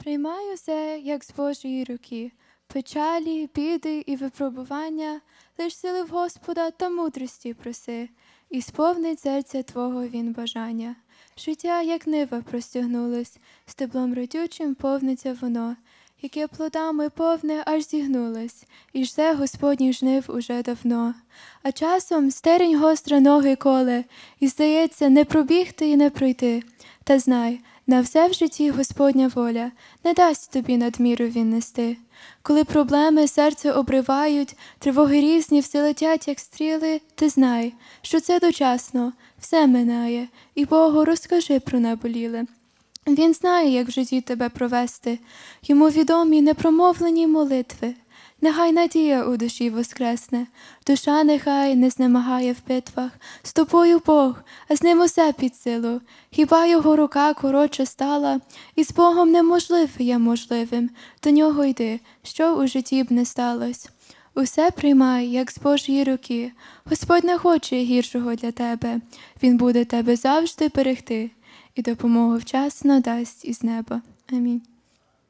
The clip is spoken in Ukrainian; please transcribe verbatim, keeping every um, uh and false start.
Приймай усе, як з Божої руки, печалі, біди і випробування, лиш сили в Господа та мудрості проси, і сповнить серця Твого Він бажання. Життя, як нива, простягнулось, стеблом родючим повниться воно, яке плодами повне аж зігнулось, і жде Господній жнив уже давно. А часом стерень гостра ноги коле, і, здається, не пробігти і не пройти. Та знай, на все в житті Господня воля, не дасть тобі надміру Він нести. Коли проблеми серце обривають, тривоги різні все летять, як стріли, ти знай, що це дочасно, все минає, і Богу розкажи про наболіле. Він знає, як в житті тебе провести, йому відомі непромовлені молитви. Нехай надія у душі воскресне, душа нехай не знемагає в битвах. З тобою Бог, а з ним усе під силу. Хіба його рука коротше стала, і з Богом неможливе є можливим. До нього йди, що у житті б не сталось. Усе приймай, як з Божої руки. Господь не хоче гіршого для тебе. Він буде тебе завжди берегти і допомогу вчасно дасть із неба. Амінь.